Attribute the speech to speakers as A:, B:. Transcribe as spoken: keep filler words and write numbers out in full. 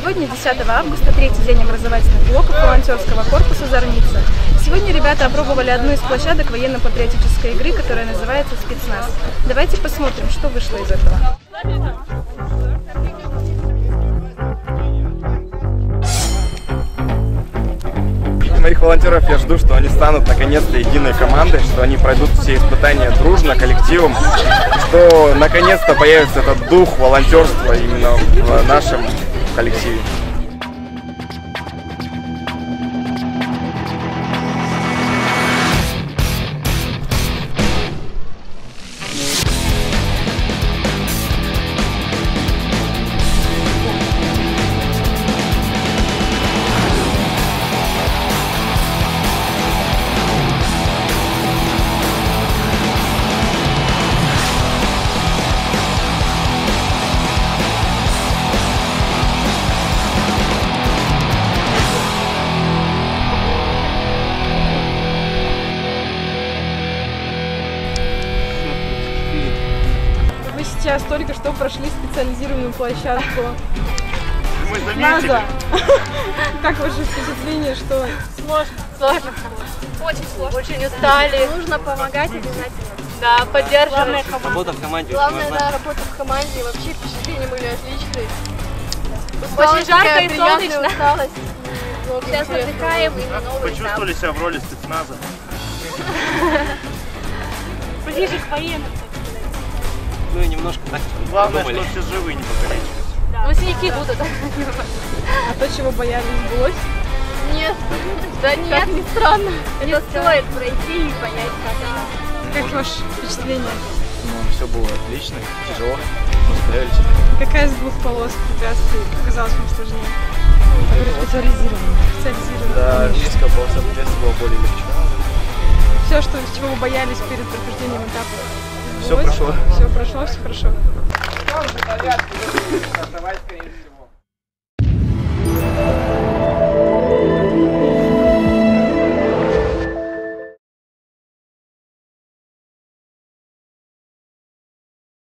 A: Сегодня десятого августа, третий день образовательных блоков волонтерского корпуса «Зорница». Сегодня ребята опробовали одну из площадок военно-патриотической игры, которая называется «Спецназ». Давайте посмотрим, что вышло из этого.
B: Моих волонтеров я жду, что они станут наконец-то единой командой, что они пройдут все испытания дружно, коллективом, что наконец-то появится этот дух волонтерства именно в нашем коллективе.
A: Вы сейчас только что прошли специализированную площадку НАЗа. Как ваше впечатление, что
C: сложно? Сложно. Очень сложно. Очень устали.
D: Нужно помогать обязательно.
C: Да, поддерживать.
E: Работа в команде.
D: Главное, да, работа в команде. Вообще впечатления были отличные.
C: Очень жарко и солнечно.
D: Усталость. Сейчас отдыхаем и на новый этап.
F: Почувствовали себя в роли спецназа?
C: Ближе к военным.
E: Ну и немножко так.
F: Главное, что все живы, не покалечились.
C: Да. Ну синяки будут.
A: а то, чего боялись, сбылось?
D: Нет, да нет, не странно. Это стоит пройти и понять, как это.
A: Как ваше впечатление?
B: Ну, все было отлично, тяжело, но справились.
A: Какая из двух полос препятствий показалась вам сложнее? Специализированная. Специализированная.
B: Да, армейская полоса препятствий была более легче.
A: Все, что, чего вы боялись перед прохождением этапа?
B: Все прошло.
A: Все прошло, все хорошо.
B: Давай скорее.